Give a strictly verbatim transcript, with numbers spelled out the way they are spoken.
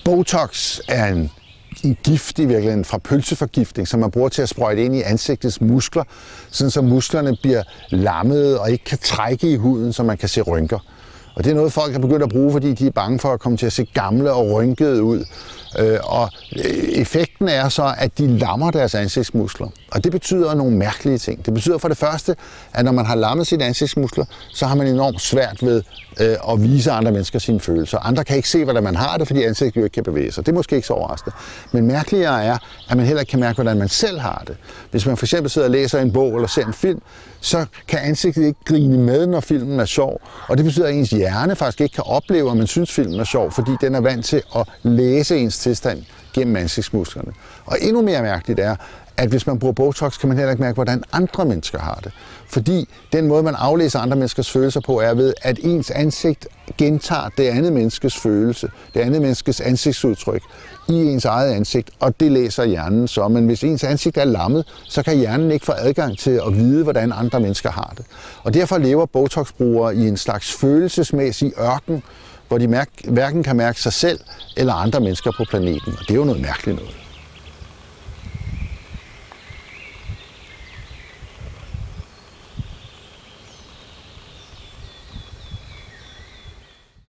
Botox er en, en gift i virkeligheden fra pølseforgiftning, som man bruger til at sprøjte ind i ansigtets muskler, sådan så musklerne bliver lammede og ikke kan trække i huden, så man kan se rynker. Og det er noget, folk har begyndt at bruge, fordi de er bange for at komme til at se gamle og rynkede ud. Og effekten er så, at de lammer deres ansigtsmuskler. Og det betyder nogle mærkelige ting. Det betyder for det første, at når man har lammet sine ansigtsmuskler, så har man enormt svært ved at vise andre mennesker sine følelser. Andre kan ikke se, hvordan man har det, fordi ansigtet jo ikke kan bevæge sig. Det er måske ikke så overraskende. Men mærkeligere er, at man heller ikke kan mærke, hvordan man selv har det. Hvis man for eksempel sidder og læser en bog eller ser en film, så kan ansigtet ikke grine med, når filmen er sjov. Og det betyder, at ens hjerne faktisk ikke kan opleve, at man synes, filmen er sjov, fordi den er vant til at læse ens tilstand gennem ansigtsmusklerne. Og endnu mere mærkeligt er, at hvis man bruger Botox, kan man heller ikke mærke, hvordan andre mennesker har det. Fordi den måde, man aflæser andre menneskers følelser på, er ved, at ens ansigt gentager det andet menneskes følelse, det andet menneskes ansigtsudtryk i ens eget ansigt, og det læser hjernen så. Men hvis ens ansigt er lammet, så kan hjernen ikke få adgang til at vide, hvordan andre mennesker har det. Og derfor lever Botox-brugere i en slags følelsesmæssig ørken, hvor de hverken kan mærke sig selv eller andre mennesker på planeten. Og det er jo noget mærkeligt noget.